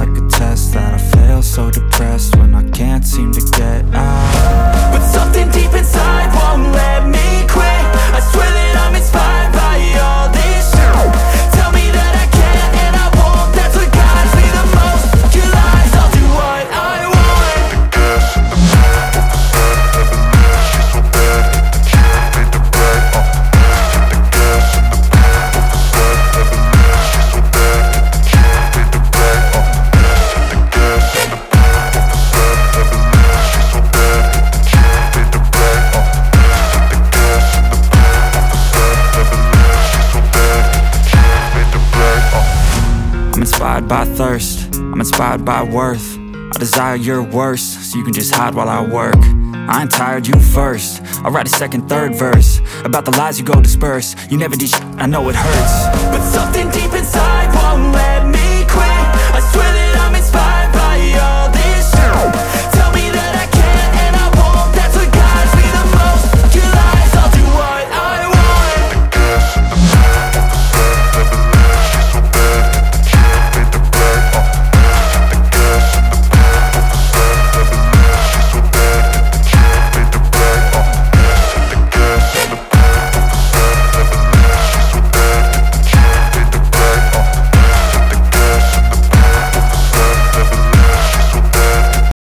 like a test that I fail, so depressed when I can't seem to get out. But something deep inside won't let me quit. I swear that I'm inspired by all this shit. Tell me that I can't and I won't. That's what guides me the most. Your lies, I'll do what I want. The gas in the back of the set, never leave, she's so bad. Can't beat the brag, the gas in the back of the set, never leave, she's so bad. Can't beat the brag, the gas in the back of the set, never leave, she's so bad. Can't beat the brag, the gas in the back of the set, never leave, she's so bad. Can't beat the brag, I'm inspired by thirst, I'm inspired by worth. I desire your worst, so you can just hide while I work. I ain't tired, you first. I'll write a second, third verse about the lies you go disperse. You never did shit, I know it hurts. But something